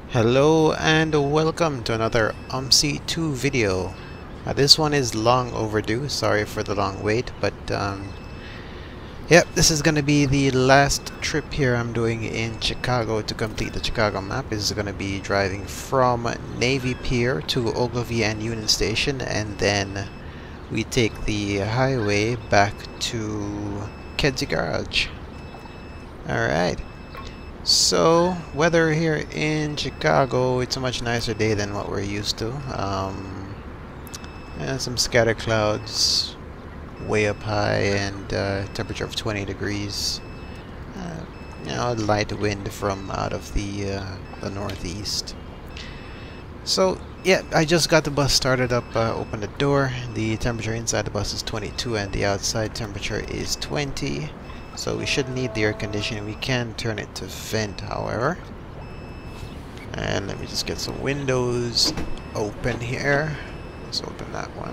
Hello and welcome to another OMSI 2 video. This one is long overdue, sorry for the long wait, but yep, this is going to be the last trip here I'm doing in Chicago to complete the Chicago map. This is going to be driving from Navy Pier to Ogilvie and Union Station, and then we take the highway back to Kedzie Garage. Alright. So, weather here in Chicago, it's a much nicer day than what we're used to. And some scattered clouds way up high, and temperature of 20 degrees. A light wind from out of the northeast. So, yeah, I just got the bus started up, opened the door. The temperature inside the bus is 22 and the outside temperature is 20. So we shouldn't need the air conditioning. We can turn it to vent, however. And let me just get some windows open here. Let's open that one.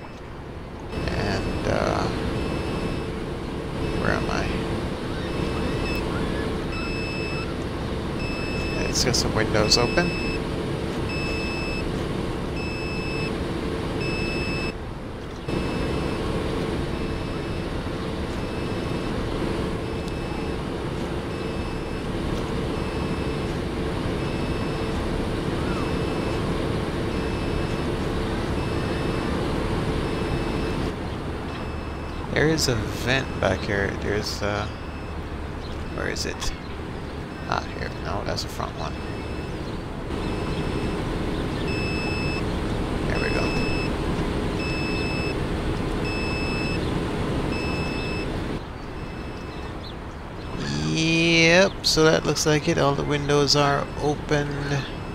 And where am I? Let's get some windows open. There is a vent back here. There's where is it? Ah, here. No, that's the front one. There we go. Yep, so that looks like it. All the windows are opened.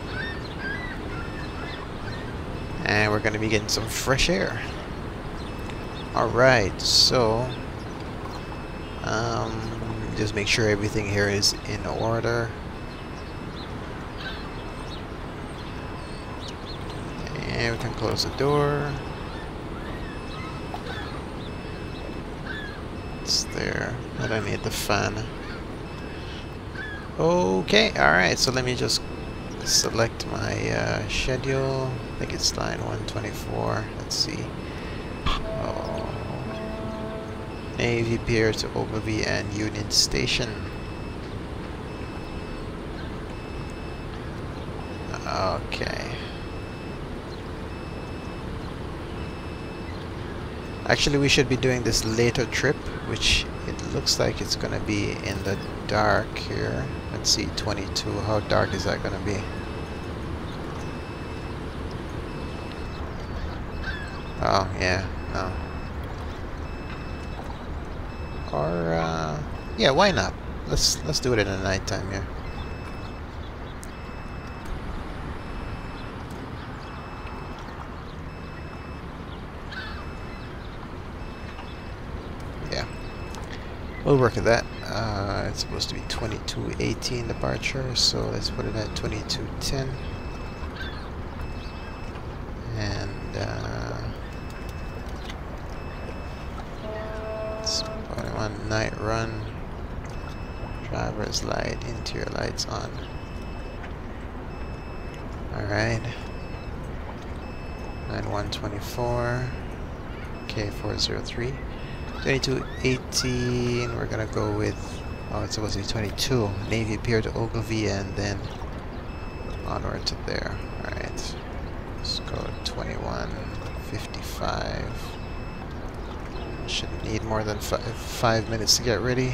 And we're gonna be getting some fresh air. Alright, so just make sure everything here is in order. And we can close the door. It's there. I don't need the fan. Okay, alright, so let me just select my schedule. I think it's line 124. Let's see. Navy Pier to Ogilvie and Union Station. Okay. Actually, we should be doing this later trip, which it looks like it's gonna be in the dark here. Let's see, 22. How dark is that gonna be? Oh, yeah, no. Or, yeah, why not? Let's do it in the nighttime here. Yeah, we'll work at that. It's supposed to be 22:18 departure, so let's put it at 22:10. And on night run, driver's light, interior lights on. Alright, line 124, K403, 22:18. We're gonna go with, oh, it's supposed to be 22, Navy Pier to Ogilvie, and then onward to there. Alright, let's go 21:55. Shouldn't need more than 5 minutes to get ready.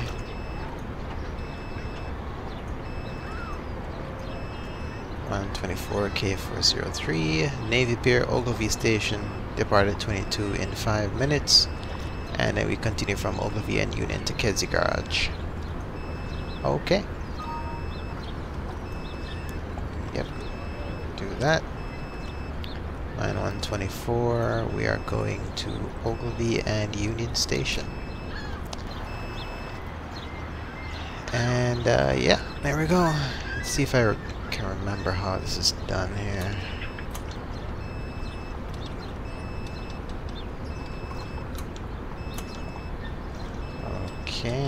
(124) K403, Navy Pier, Ogilvie Station, departed 22 in 5 minutes, and then we continue from Ogilvie and Union to Kedzie Garage. Okay. Yep. Do that. Line 124, we are going to Ogilvie and Union Station. And yeah, there we go. Let's see if I can remember how this is done here.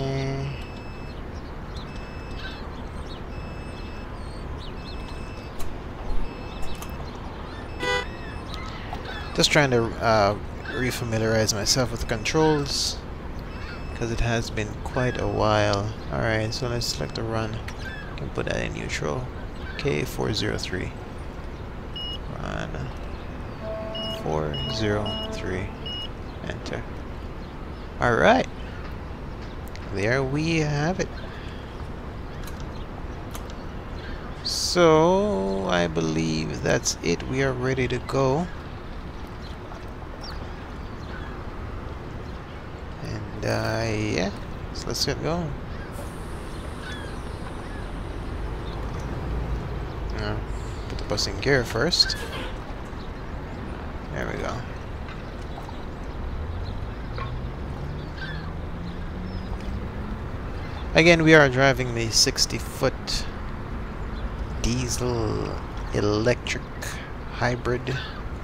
Okay. Just trying to refamiliarize myself with the controls, because it has been quite a while. Alright, so let's select the run. I can put that in neutral. K403. Run 403. Enter. Alright. There we have it. So I believe that's it. We are ready to go. And yeah, so let's get going. Put the bus in gear first. There we go. Again, we are driving the 60-foot diesel electric hybrid.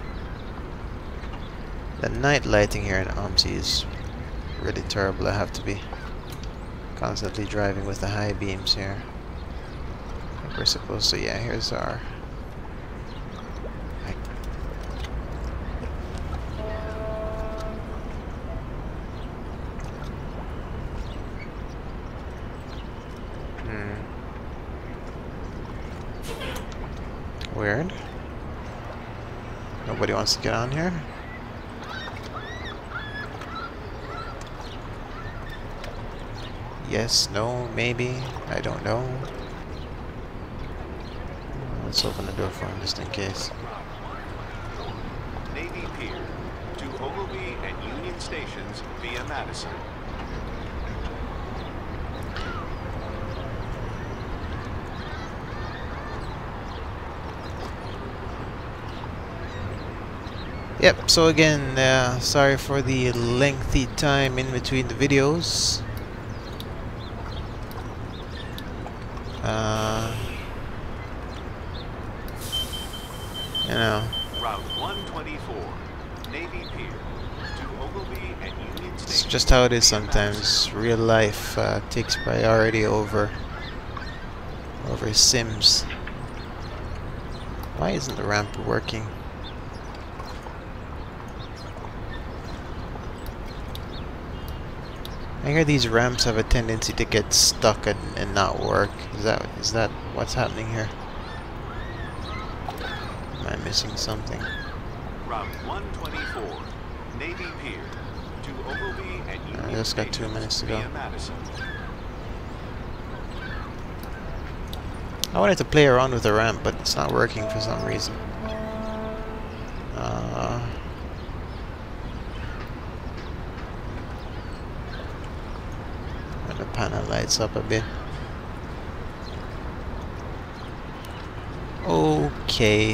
The night lighting here in OMSI is really terrible. I have to be constantly driving with the high beams here. I think we're supposed to, yeah, here's our... Weird. Nobody wants to get on here. Yes, no, maybe. I don't know. Let's open the door for him just in case. Navy Pier to Ogilvie and Union Stations via Madison. Yep, so again, sorry for the lengthy time in between the videos. You know, Route 124, Navy Pier to Ogilvie and Union Stations. it's just how it is sometimes. Real life takes priority over Sims. Why isn't the ramp working? I hear these ramps have a tendency to get stuck and not work. Is that what's happening here? Am I missing something? Route 124, Navy Pier to Ogilvie and Union I just got 2 minutes to go. via Madison. I wanted to play around with the ramp, but it's not working for some reason. When the panel lights up a bit. Okay.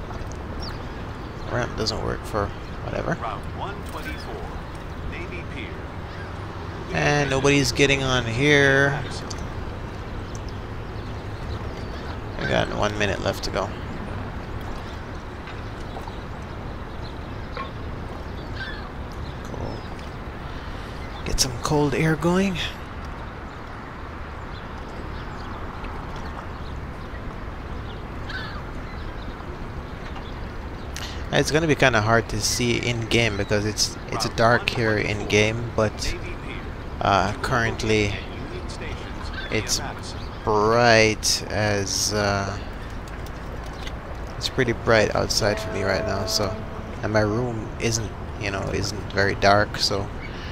Ramp doesn't work for whatever. Route 124, Navy Pier. And nobody's getting on here. Madison. We got 1 minute left to go. Cool. Get some cold air going. It's gonna be kind of hard to see in game because it's dark here in game, but currently it's bright as it's pretty bright outside for me right now. So, and my room isn't very dark, so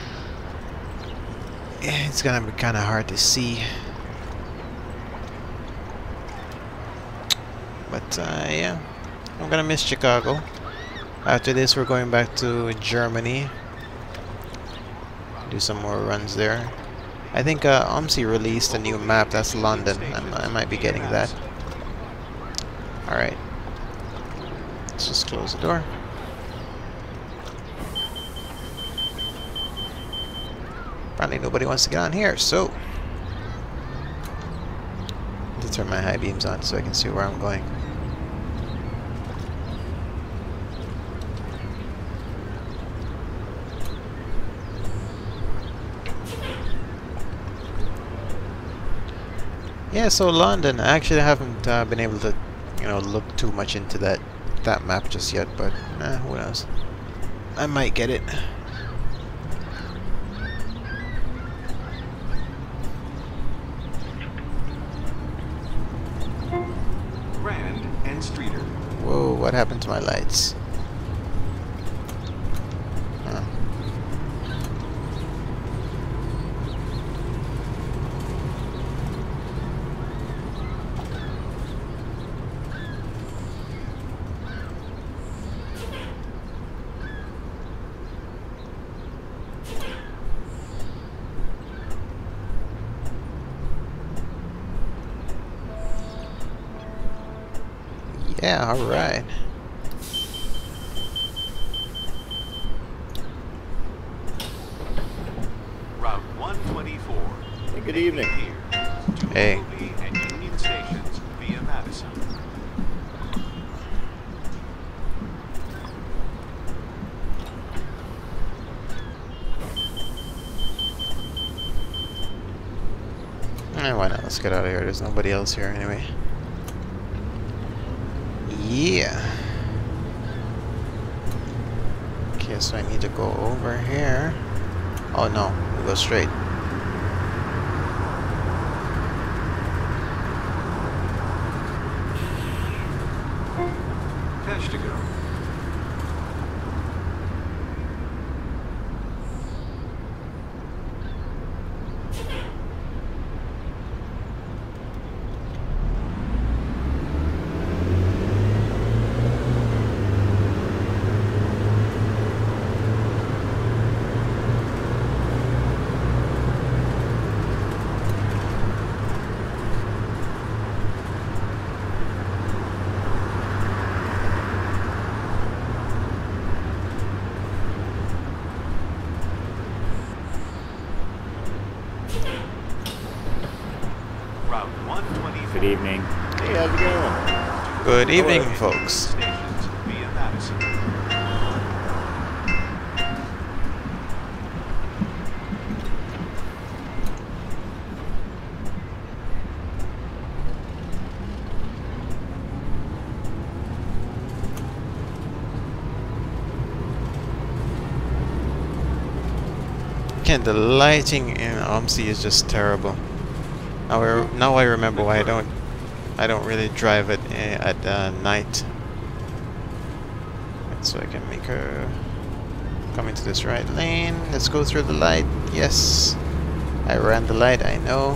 it's gonna be kind of hard to see. But yeah, I'm gonna miss Chicago. After this, we're going back to Germany. Do some more runs there. I think OMSI released a new map. That's London. I might be getting that. Alright. Let's just close the door. Apparently nobody wants to get on here, so... I'll turn my high beams on so I can see where I'm going. Yeah, so London, I actually haven't been able to, look too much into that map just yet, but who knows. I might get it. Grand and Streeter. Whoa, what happened to my lights? Huh. Yeah, alright. Route 124. Hey, good evening. Pier to Hey. Ogilvie and Union Stations via Madison. Why not? Let's get out of here. There's nobody else here anyway. Yeah. Okay, so I need to go over here. Oh no, we go straight. Cash to go. Route 124. Good evening. Hey, how's it going? Good evening, Hello. folks. Stations via Madison. Again, the lighting in OMSI is just terrible. Now I remember why I don't really drive it at night. So I can make her come into this right lane. Let's go through the light. Yes, I ran the light. I know.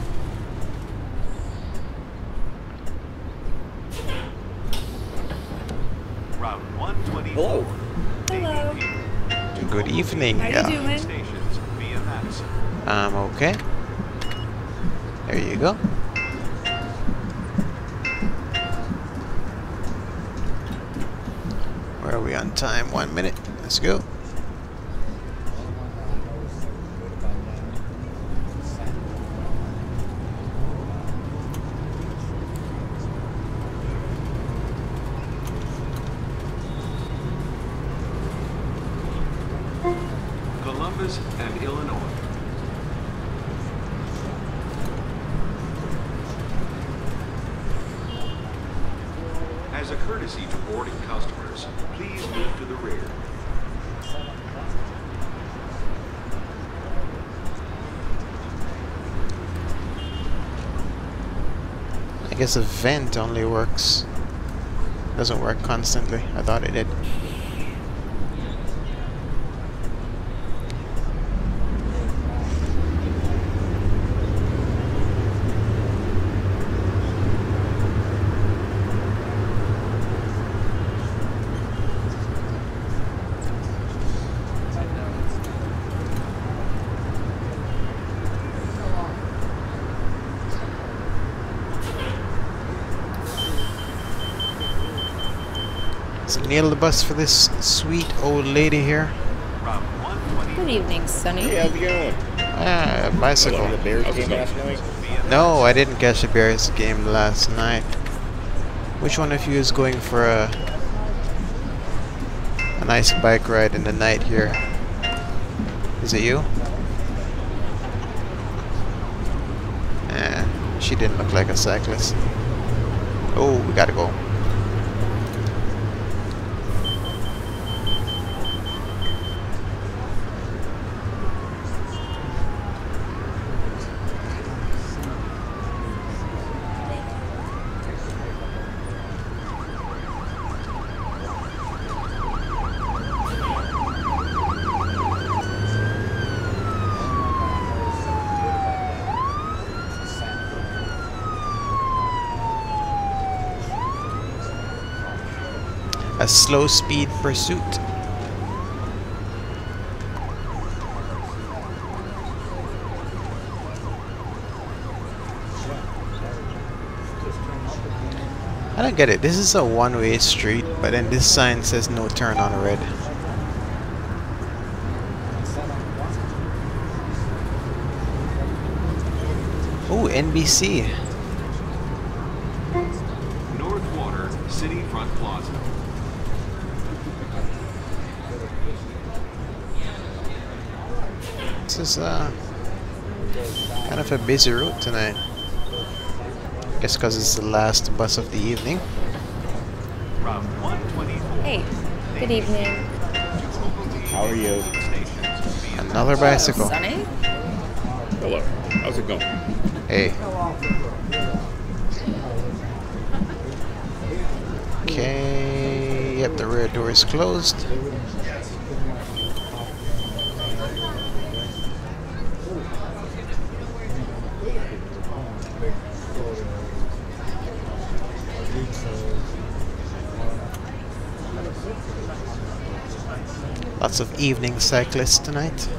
Route 124. Hello. Hello. To Good Ogilvie evening. and How you Union doing? Stations via Madison. Okay. There you go. Where are we on time? 1 minute. Let's go. Columbus and Illinois. As a courtesy to boarding customers, please move to the rear. I guess a vent only works. Doesn't work constantly. I thought it did. So nail the bus for this sweet old lady here. Route 120. Good evening, Sonny. Hey, how's it going? Ah, bicycle. The Bears game last night? No, I didn't catch the Bears game last night. Which one of you is going for a nice bike ride in the night here? Is it you? She didn't look like a cyclist. Oh, we gotta go. A slow speed pursuit. I don't get it. This is a one-way street, but then this sign says no turn on red. Oh, NBC. Northwater City Front Plaza. This is kind of a busy route tonight. Guess because it's the last bus of the evening. Route 124. Hey, good evening. How are you? Another bicycle. Sunny? Hello. How's it going? Hey. Okay. Yep, the rear door is closed. Lots of evening cyclists tonight.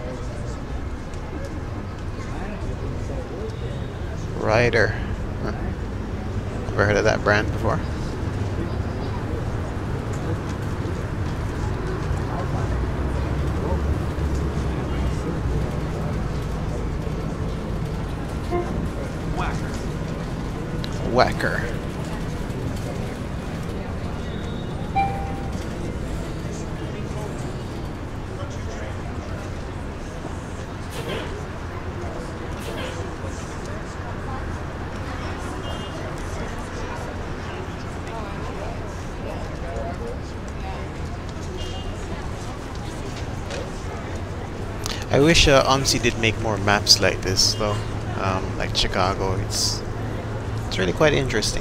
Rider. Huh. Never heard of that brand before. Whacker. I wish OMSI did make more maps like this though, like Chicago. It's really quite interesting.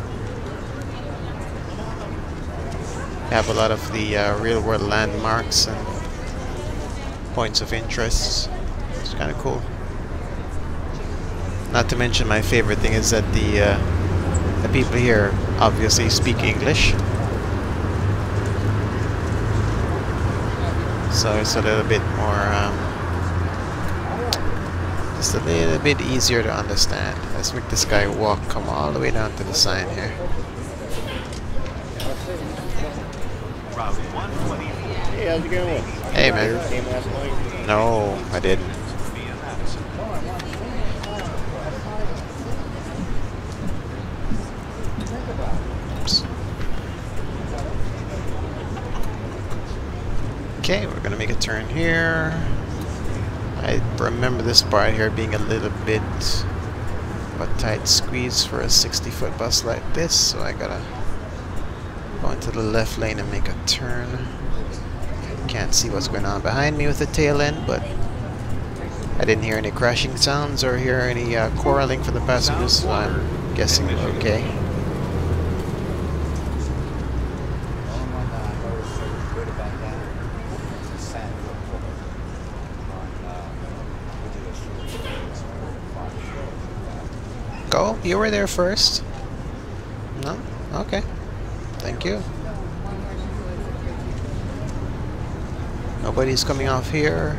They have a lot of the real-world landmarks and points of interest. It's kind of cool. Not to mention, my favorite thing is that the people here obviously speak English, so it's a little bit more. Just a little bit easier to understand. Let's make this guy walk, come all the way down to the sign here. Route 124. Hey, how's it going? Hey, man. Came last night? No, I didn't. Via Madison. Oops. Okay, we're gonna make a turn here. I remember this part here being a little bit of a tight squeeze for a 60-foot bus like this, so I gotta go into the left lane and make a turn. Can't see what's going on behind me with the tail end, but I didn't hear any crashing sounds or hear any quarreling from the passengers, so I'm guessing we're okay. Go? You were there first? No? Okay. Thank you. Nobody's coming off here.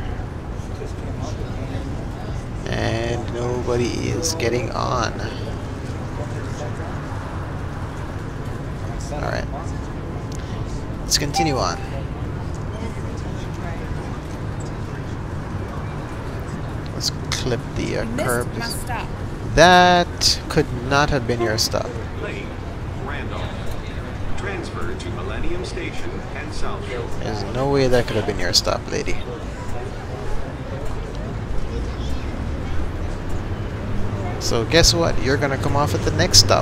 And nobody is getting on. Alright. Let's continue on. Let's clip the curb. Missed my stop. That could not have been your stop. Lane, Randolph. Transfer to Millennium Station and South Shore. There's no way that could have been your stop, lady. So guess what? You're gonna come off at the next stop.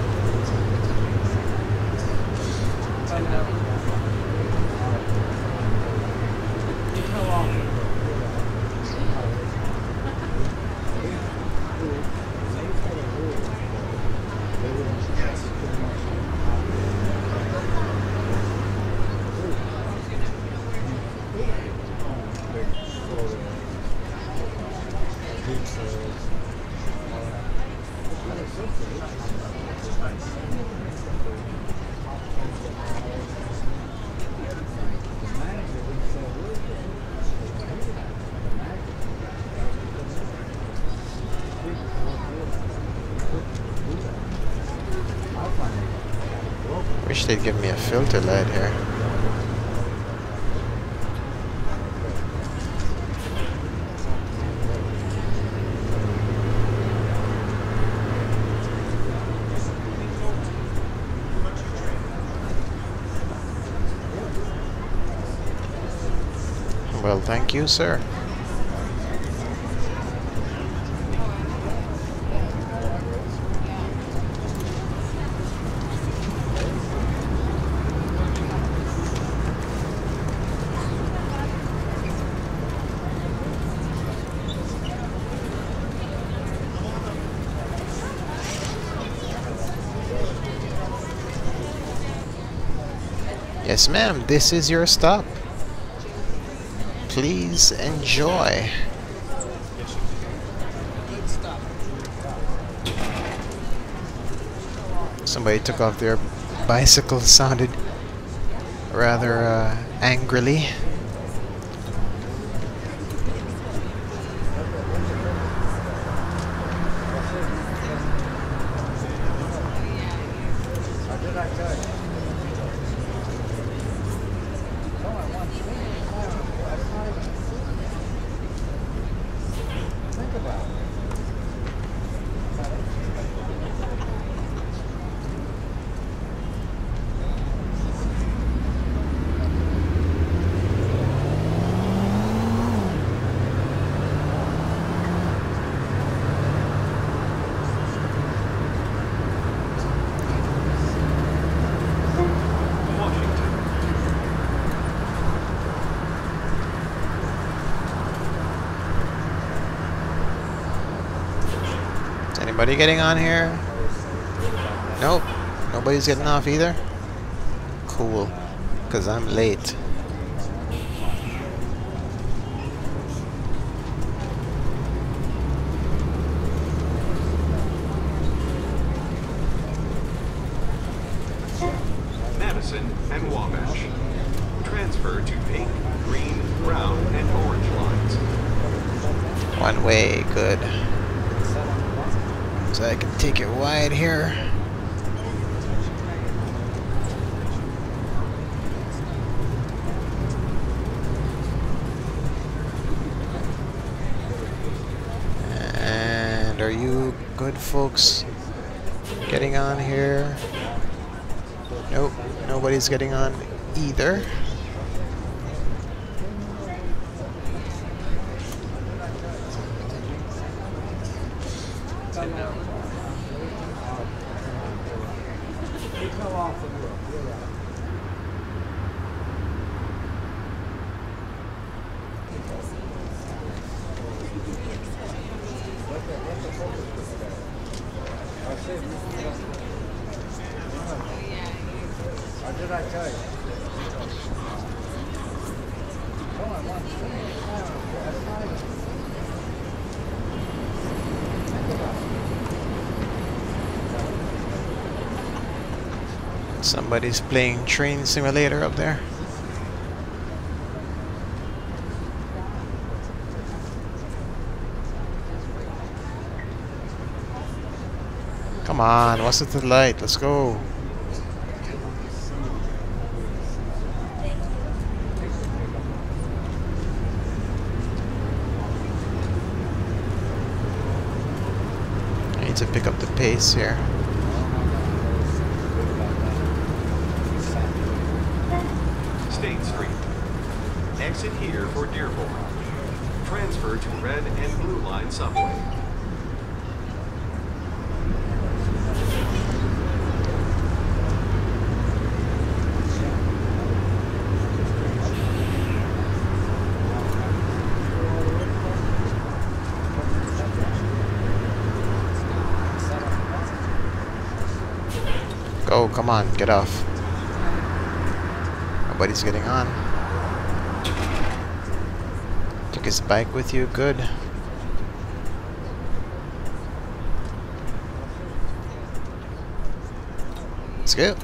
Wish they'd give me a filter light here. Well, thank you, sir. Yes, ma'am, this is your stop. Please enjoy. Somebody took off their bicycle, sounded rather angrily. Anybody getting on here? Nope. Nobody's getting off either? Cool. Because I'm late. Madison and Wabash. Transfer to pink, green, brown, and orange lines. One way, good. So I can take it wide here. And are you good folks getting on here? Nope, nobody's getting on either. What did I tell you? Somebody's playing Train Simulator up there. Come on, what's at the light? Let's go. I need to pick up the pace here. State Street. Exit here for Dearborn. Transfer to Red and Blue Line subway. Go, come on, get off. Nobody's getting on. Took his bike with you, good. Let's go.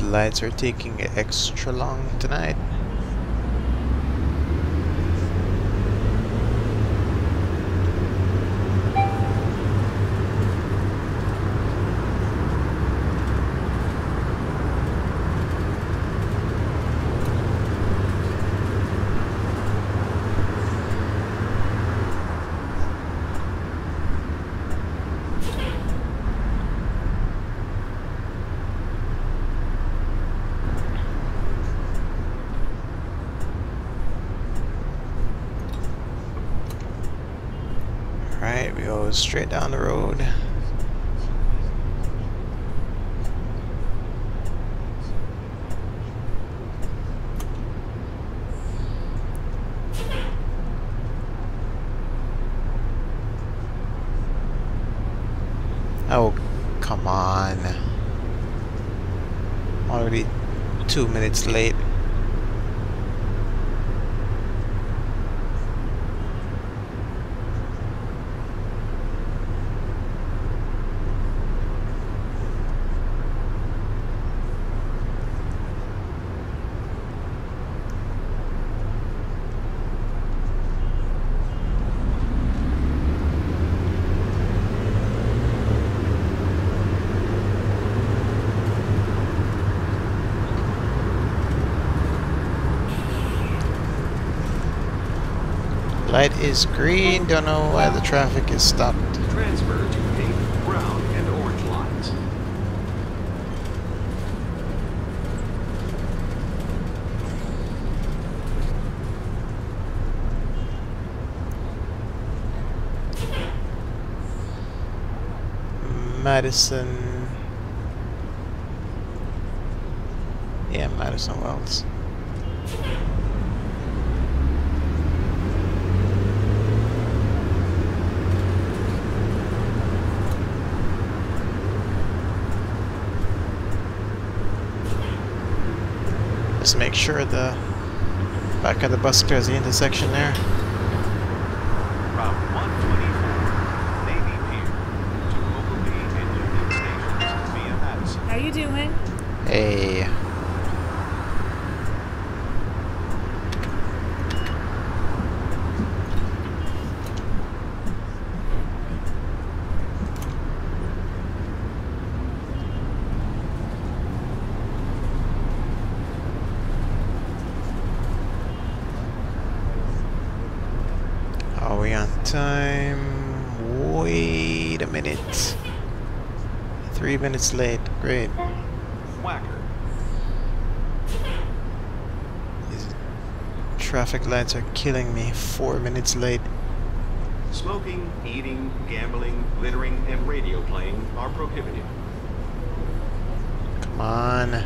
lights are taking extra long tonight. Alright, we go straight down the road. Oh, come on. Already 2 minutes late. Light is green, don't know why the traffic is stopped. Transfer to pink, brown, and orange lines. Madison. Yeah, Madison Wells. Just make sure the back of the bus clears the intersection there. Route 124, Navy Pier to Ogilvie and Union Stations via Madison. How you doing? Hey. Are we on time? Wait a minute. 3 minutes late. Great. Whacker. These traffic lights are killing me. 4 minutes late. Smoking, eating, gambling, littering, and radio playing are prohibited. Come on.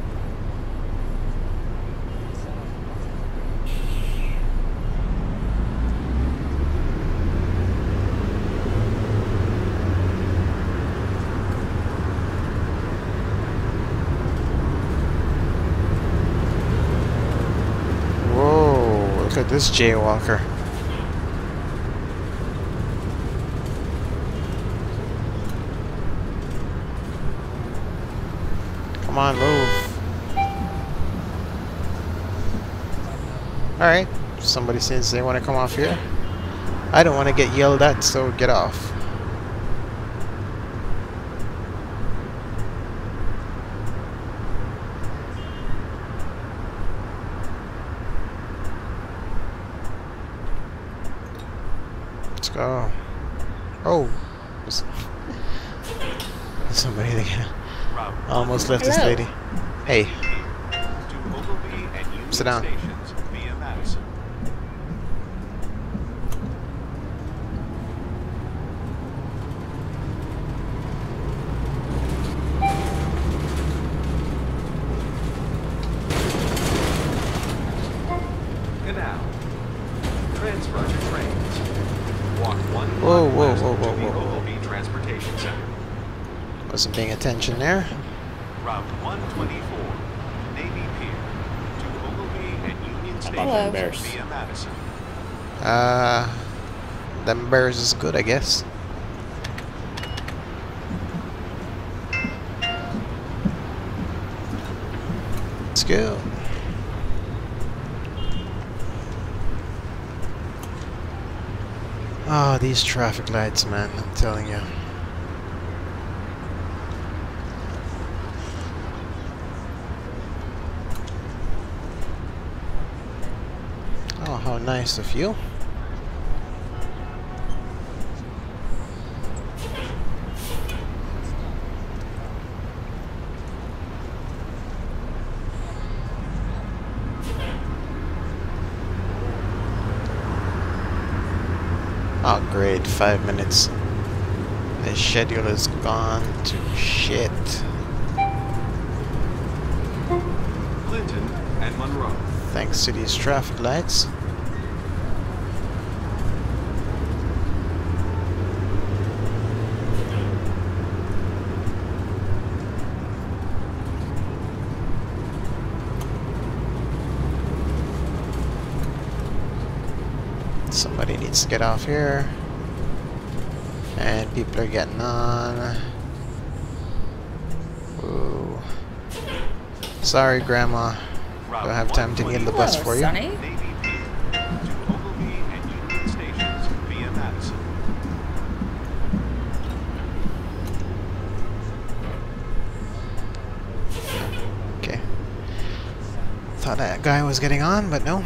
Whoa, look at this jaywalker. Come on, move. Alright, somebody says they want to come off here. I don't want to get yelled at, so get off. Let's go. Oh. Somebody there. Almost left this Hello. lady. Hey, To Ogilvie and Union sit down. Stations via Madison. Canal. Transfer to trains. Walk 1 Whoa, block whoa, west whoa, to whoa, the whoa. Ogilvie Transportation Center. Wasn't paying attention there. Route 124, Navy Pier to Ogilvie and Union Hello. Stations via Madison. Them bears is good, I guess. Let's go. Oh, these traffic lights, man, I'm telling you. Oh, how nice of you. Oh great, 5 minutes. The schedule is gone to shit. Clinton and Monroe. Thanks to these traffic lights. Somebody needs to get off here. And people are getting on. Ooh. Sorry, Grandma. Don't have time to kneel the bus for you. Sonny. Navy Pier to Ogilvie and Union Stations via Madison. Okay. Thought that guy was getting on, but no.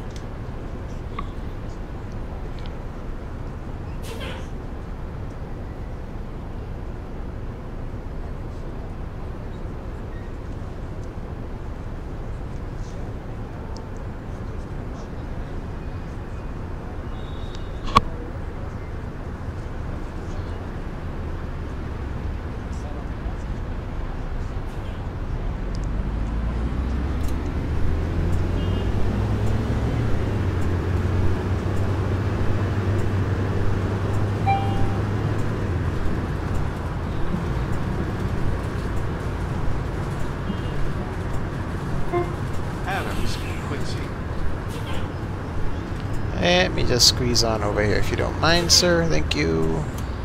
Let me just squeeze on over here if you don't mind, sir. Thank you.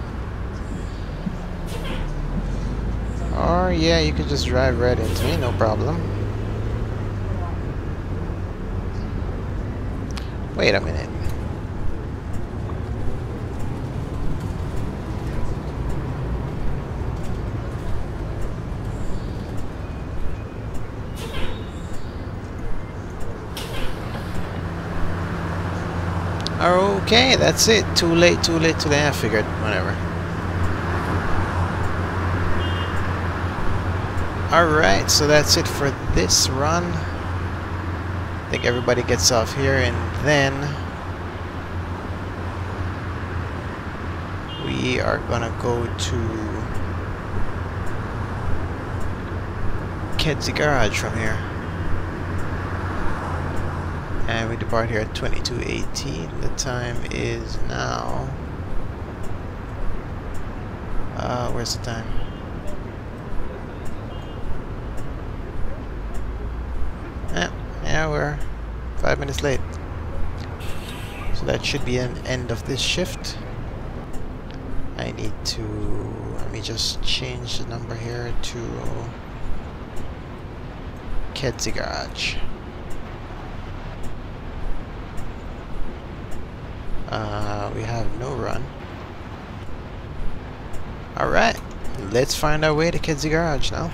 Or, yeah, you could just drive right into me, no problem. Wait a minute. Okay, that's it. Too late. I figured, whatever. Alright, so that's it for this run. I think everybody gets off here, and then we are gonna go to Kedzie Garage from here. And we depart here at 22:18. The time is now... where's the time? Yeah, we're 5 minutes late. So that should be an end of this shift. I need to... let me just change the number here to Kedzie Garage. We have no run. Alright, let's find our way to Kedzie Garage now.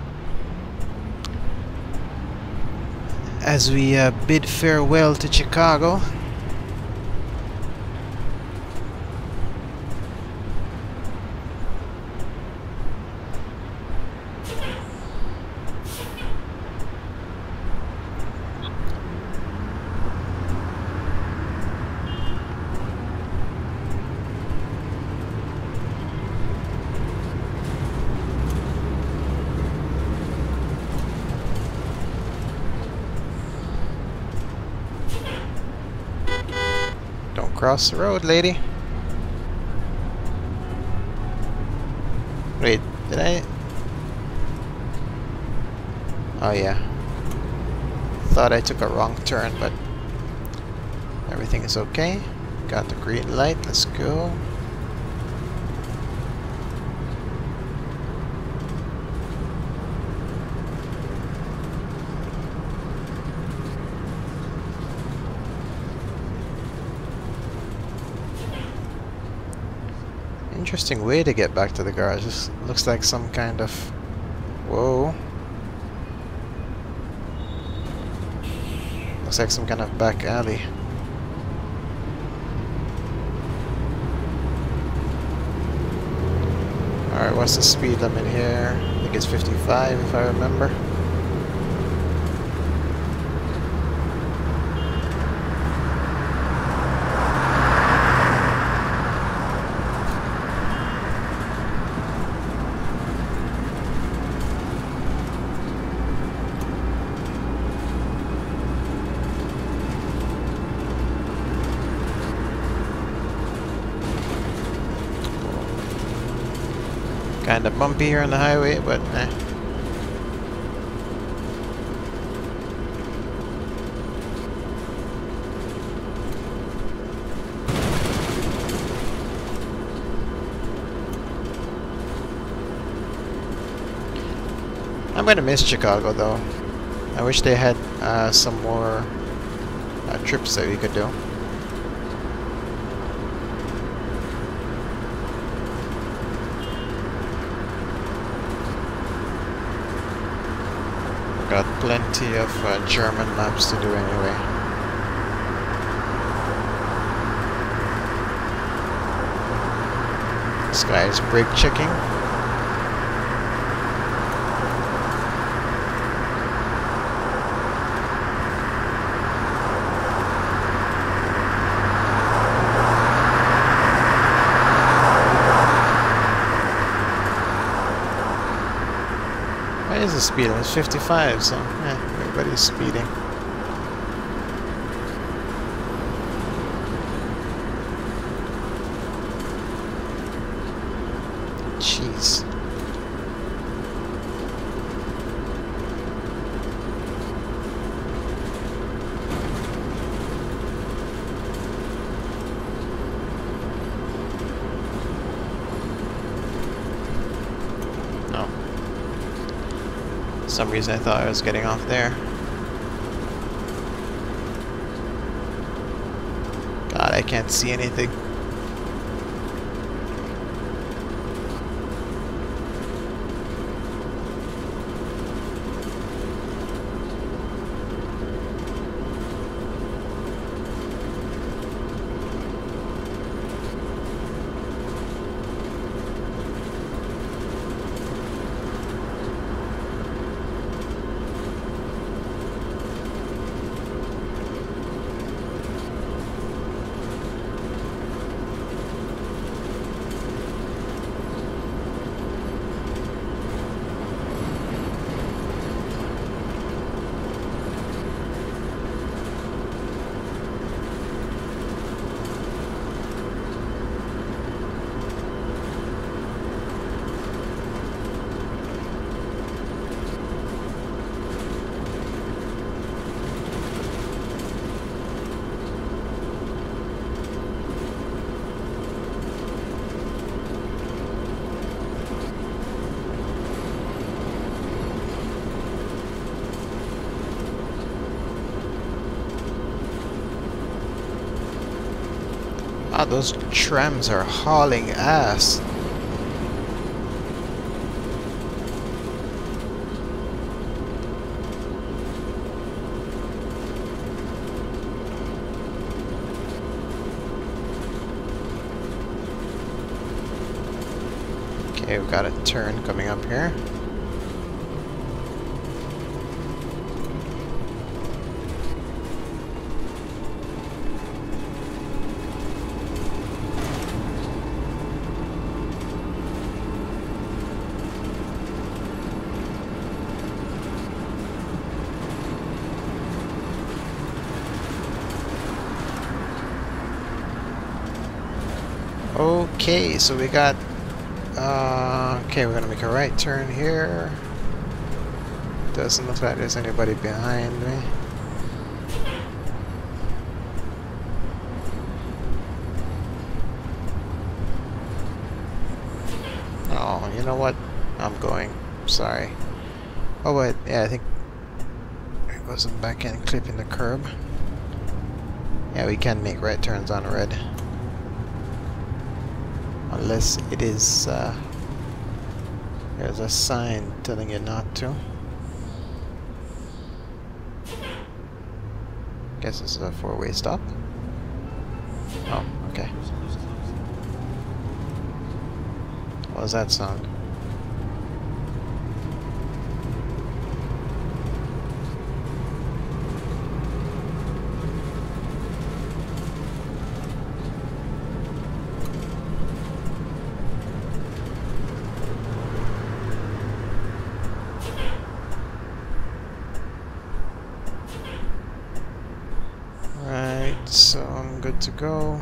As we bid farewell to Chicago. Cross the road, lady. Wait, did I? Oh yeah. Thought I took a wrong turn, but everything is okay. Got the green light, let's go. Interesting way to get back to the garage. This looks like some kind of... Whoa. Looks like some kind of back alley. Alright, what's the speed limit here? I think it's 55 if I remember. Kind of bumpy here on the highway, but eh. I'm gonna miss Chicago though. I wish they had some more trips that we could do. Got plenty of German maps to do anyway. This guy is brake checking. What is the speed? It's 55, so everybody's speeding. Jeez. No. For some reason I thought I was getting off there. God, I can't see anything. Ah, those trams are hauling ass. Okay, we've got a turn coming up here. Okay, so we got okay, we're gonna make a right turn here. Doesn't look like there's anybody behind me. Oh, you know what? I'm going. Sorry. Oh wait, yeah, I think it wasn't back in clipping the curb. Yeah, we can make right turns on red. Unless it is, there's a sign telling you not to. Guess this is a four-way stop. Oh, okay. What was that sound? So I'm good to go.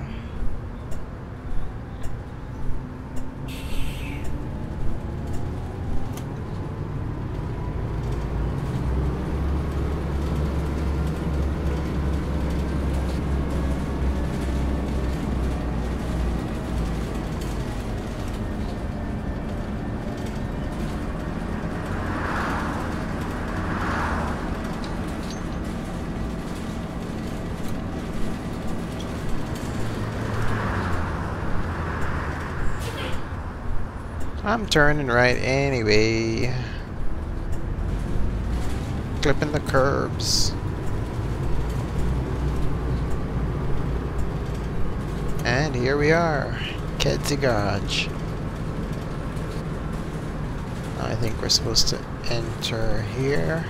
I'm turning right anyway. Clipping the curbs. And here we are. Kedzie Garage. I think we're supposed to enter here.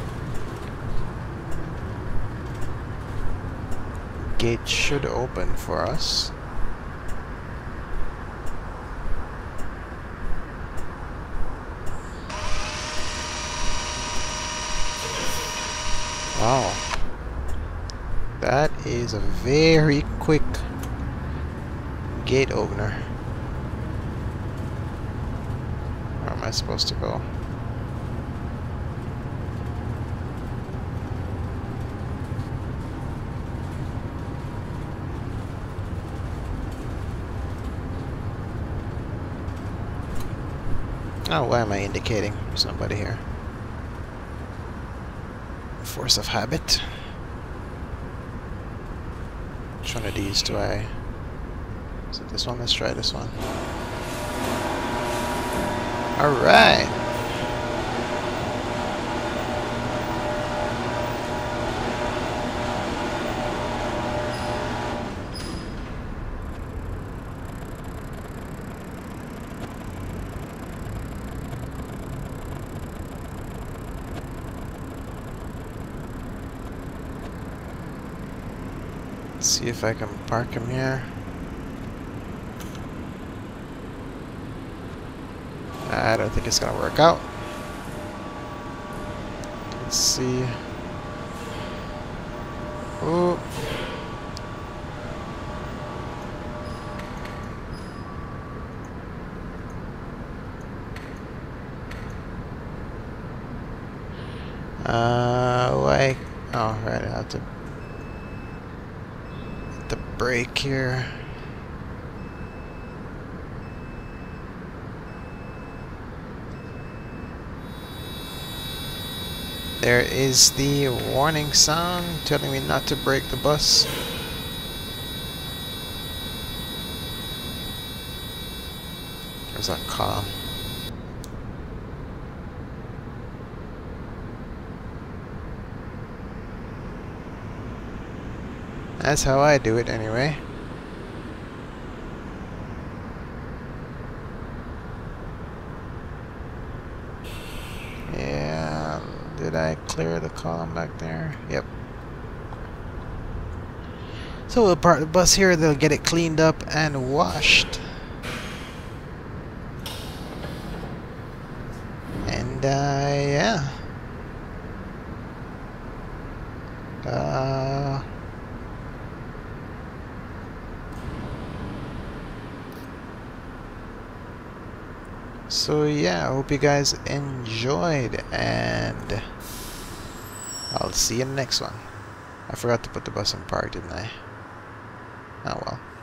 Gate should open for us. Wow, that is a very quick gate opener. Where am I supposed to go? Oh, why am I indicating? There's nobody here. Force of habit. Which one of these do I... Is it this one? Let's try this one. Alright! Let's see if I can park him here. I don't think it's gonna work out. Let's see. Oh. Why? Oh, right. I have to brake here. There is the warning sound telling me not to brake the bus. There's that column. That's how I do it anyway. Yeah, did I clear the column back there? Yep. So we'll park the bus here, they'll get it cleaned up and washed. And yeah. So yeah, I hope you guys enjoyed, and I'll see you in the next one. I forgot to put the bus in park, didn't I? Oh well.